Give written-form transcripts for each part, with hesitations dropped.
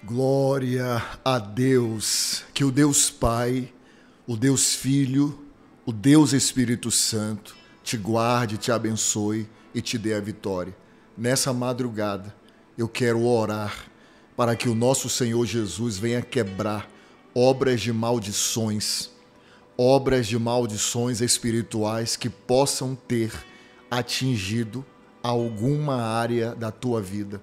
Glória a Deus, que o Deus Pai, o Deus Filho, o Deus Espírito Santo te guarde, te abençoe e te dê a vitória. Nessa madrugada, eu quero orar para que o nosso Senhor Jesus venha quebrar obras de maldições espirituais que possam ter atingido alguma área da tua vida.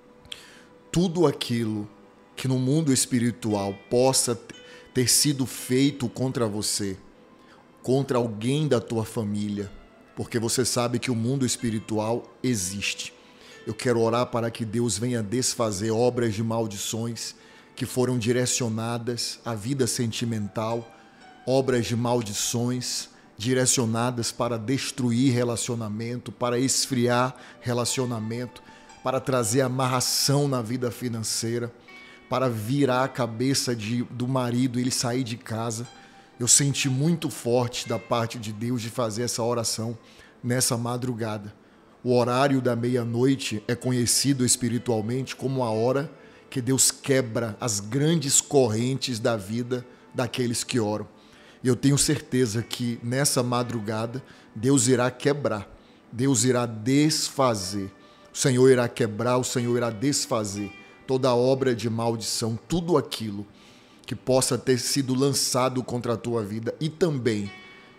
Tudo aquilo que no mundo espiritual possa ter sido feito contra você, contra alguém da tua família, porque você sabe que o mundo espiritual existe. Eu quero orar para que Deus venha desfazer obras de maldições que foram direcionadas à vida sentimental, obras de maldições direcionadas para destruir relacionamento, para esfriar relacionamento, para trazer amarração na vida financeira, para virar a cabeça do marido e ele sair de casa. Eu senti muito forte da parte de Deus de fazer essa oração nessa madrugada. O horário da meia-noite é conhecido espiritualmente como a hora que Deus quebra as grandes correntes da vida daqueles que oram. E eu tenho certeza que nessa madrugada Deus irá quebrar, Deus irá desfazer. O Senhor irá quebrar, o Senhor irá desfazer toda obra de maldição, tudo aquilo que possa ter sido lançado contra a tua vida e também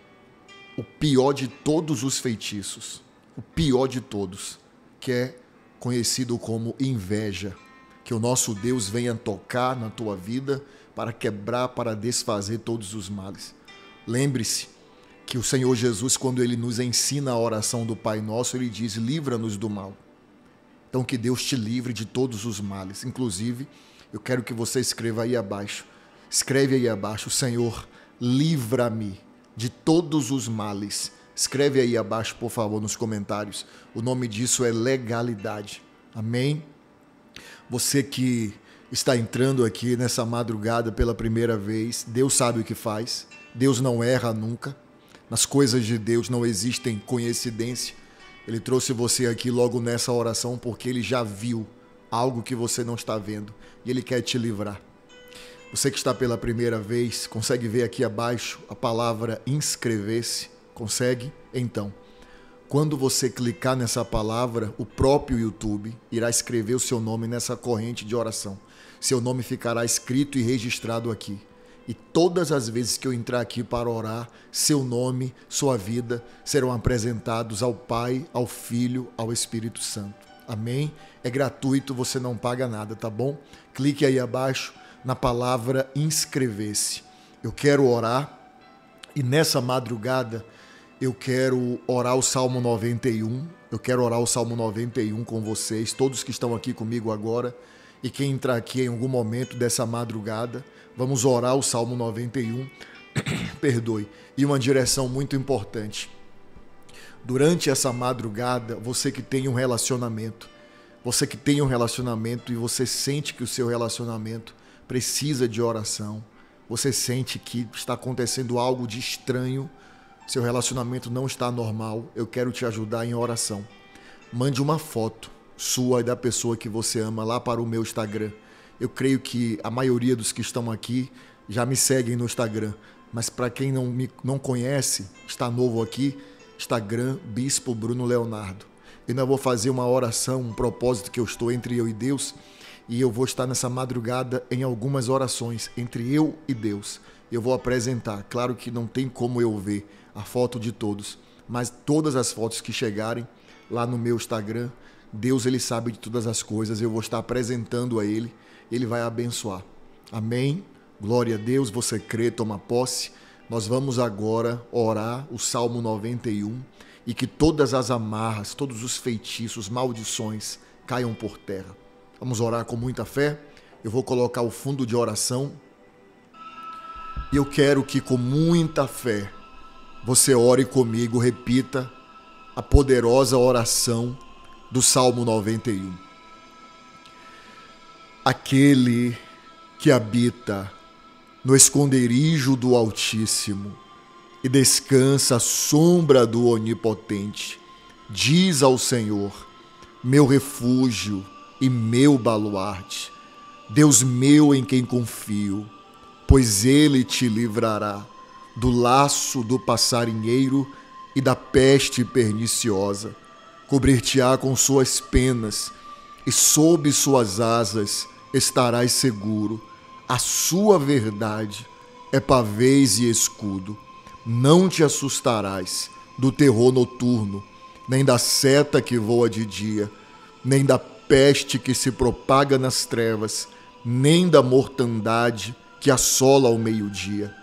o pior de todos os feitiços, o pior de todos, que é conhecido como inveja. Que o nosso Deus venha tocar na tua vida para quebrar, para desfazer todos os males. Lembre-se que o Senhor Jesus, quando Ele nos ensina a oração do Pai Nosso, Ele diz: livra-nos do mal. Então que Deus te livre de todos os males. Inclusive, eu quero que você escreva aí abaixo. Escreve aí abaixo: Senhor, livra-me de todos os males. Escreve aí abaixo, por favor, nos comentários. O nome disso é legalidade. Amém? Você que está entrando aqui nessa madrugada pela primeira vez, Deus sabe o que faz. Deus não erra nunca. Nas coisas de Deus não existem coincidência. Ele trouxe você aqui logo nessa oração porque Ele já viu algo que você não está vendo e Ele quer te livrar. Você que está pela primeira vez, consegue ver aqui abaixo a palavra inscrever-se? Consegue? Então, quando você clicar nessa palavra, o próprio YouTube irá escrever o seu nome nessa corrente de oração. Seu nome ficará escrito e registrado aqui. E todas as vezes que eu entrar aqui para orar, seu nome, sua vida serão apresentados ao Pai, ao Filho, ao Espírito Santo. Amém? É gratuito, você não paga nada, tá bom? Clique aí abaixo na palavra inscrever-se. Eu quero orar e nessa madrugada eu quero orar o Salmo 91. Eu quero orar o Salmo 91 com vocês, todos que estão aqui comigo agora e quem entrar aqui em algum momento dessa madrugada. Vamos orar o Salmo 91, perdoe, e uma direção muito importante. Durante essa madrugada, você que tem um relacionamento e você sente que o seu relacionamento precisa de oração, você sente que está acontecendo algo de estranho, seu relacionamento não está normal, eu quero te ajudar em oração. Mande uma foto sua e da pessoa que você ama lá para o meu Instagram. Eu creio que a maioria dos que estão aqui já me seguem no Instagram, mas para quem não conhece, está novo aqui, Instagram, Bispo Bruno Leonardo. Eu ainda vou fazer uma oração, um propósito que eu estou entre eu e Deus, e eu vou estar nessa madrugada em algumas orações entre eu e Deus. Eu vou apresentar, claro que não tem como eu ver a foto de todos, mas todas as fotos que chegarem lá no meu Instagram, Deus ele sabe de todas as coisas, eu vou estar apresentando a Ele, Ele vai abençoar. Amém? Glória a Deus, você crê, toma posse. Nós vamos agora orar o Salmo 91 e que todas as amarras, todos os feitiços, maldições caiam por terra. Vamos orar com muita fé. Eu vou colocar o fundo de oração e eu quero que com muita fé você ore comigo, repita a poderosa oração do Salmo 91. Aquele que habita no esconderijo do Altíssimo e descansa à sombra do Onipotente, diz ao Senhor, meu refúgio e meu baluarte, Deus meu em quem confio, pois Ele te livrará do laço do passarinheiro e da peste perniciosa. Cobrir-te-á com suas penas, e sob suas asas estarás seguro. A sua verdade é pavês e escudo. Não te assustarás do terror noturno, nem da seta que voa de dia, nem da peste que se propaga nas trevas, nem da mortandade que assola ao meio-dia.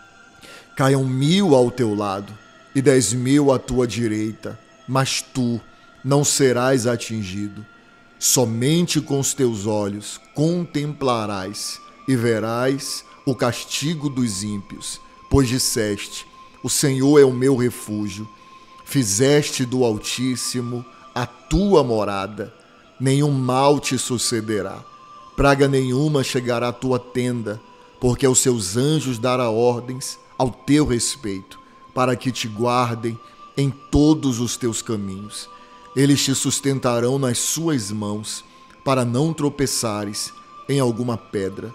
Caiam 1000 ao teu lado e 10.000 à tua direita, mas tu não serás atingido. Somente com os teus olhos contemplarás e verás o castigo dos ímpios, pois disseste: o Senhor é o meu refúgio. Fizeste do Altíssimo a tua morada. Nenhum mal te sucederá, praga nenhuma chegará à tua tenda, porque aos seus anjos dará ordens ao teu respeito, para que te guardem em todos os teus caminhos. Eles te sustentarão nas suas mãos, para não tropeçares em alguma pedra.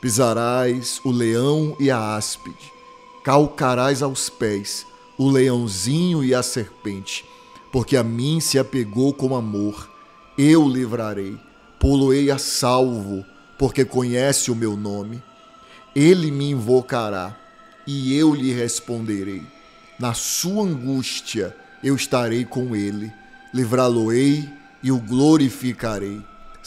Pisarás o leão e a áspide, calcarás aos pés o leãozinho e a serpente, porque a mim se apegou com amor. Eu o livrarei, pô-lo-ei a salvo, porque conhece o meu nome. Ele me invocará, e eu lhe responderei. Na sua angústia eu estarei com ele, livrá-lo-ei e o glorificarei.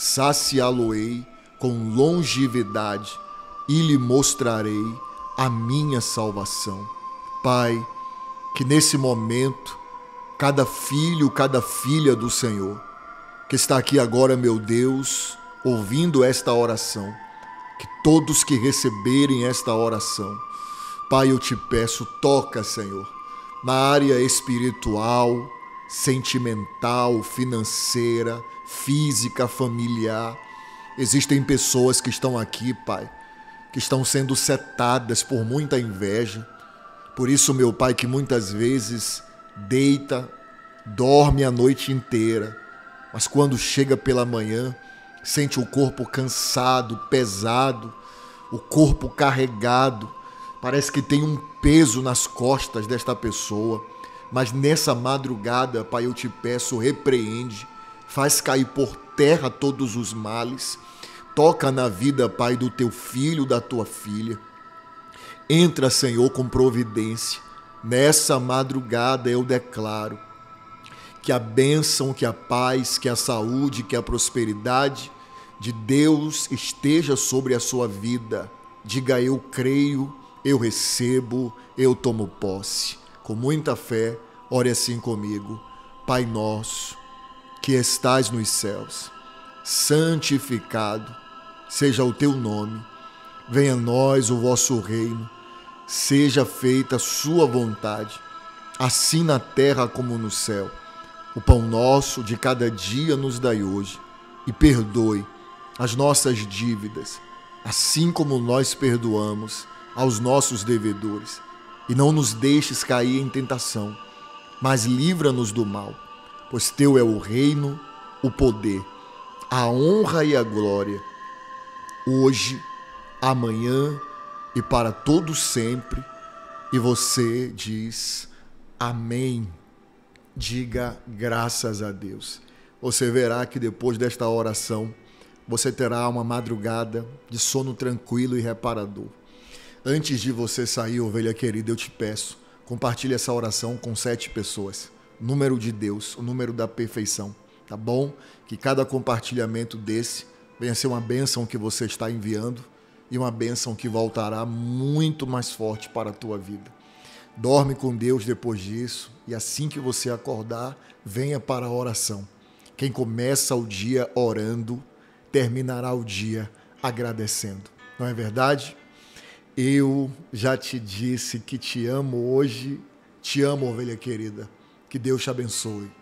Saciá-lo-ei com longevidade e lhe mostrarei a minha salvação. Pai, que nesse momento, cada filho, cada filha do Senhor, que está aqui agora, meu Deus, ouvindo esta oração, que todos que receberem esta oração, Pai, eu te peço, toca, Senhor, na área espiritual, sentimental, financeira, física, familiar. Existem pessoas que estão aqui, Pai, que estão sendo setadas por muita inveja. Por isso, meu Pai, que muitas vezes deita, dorme a noite inteira, mas quando chega pela manhã, sente o corpo cansado, pesado, o corpo carregado. Parece que tem um peso nas costas desta pessoa. Mas nessa madrugada, Pai, eu te peço, repreende, faz cair por terra todos os males. Toca na vida, Pai, do teu filho, da tua filha. Entra, Senhor, com providência. Nessa madrugada eu declaro que a bênção, que a paz, que a saúde, que a prosperidade de Deus esteja sobre a sua vida. Diga: eu creio, eu recebo, eu tomo posse. Com muita fé, ore assim comigo. Pai nosso, que estás nos céus, santificado seja o teu nome. Venha a nós o vosso reino. Seja feita a sua vontade, assim na terra como no céu. O pão nosso de cada dia nos dai hoje, e perdoe as nossas dívidas, assim como nós perdoamos aos nossos devedores. E não nos deixes cair em tentação, mas livra-nos do mal, pois teu é o reino, o poder, a honra e a glória, hoje, amanhã e para todo sempre. E você diz amém. Diga graças a Deus. Você verá que depois desta oração, você terá uma madrugada de sono tranquilo e reparador. Antes de você sair, ovelha querida, eu te peço, compartilhe essa oração com 7 pessoas. Número de Deus, o número da perfeição, tá bom? Que cada compartilhamento desse venha ser uma bênção que você está enviando e uma bênção que voltará muito mais forte para a tua vida. Dorme com Deus depois disso e assim que você acordar, venha para a oração. Quem começa o dia orando, terminará o dia agradecendo. Não é verdade? Eu já te disse que te amo hoje. Te amo, ovelha querida. Que Deus te abençoe.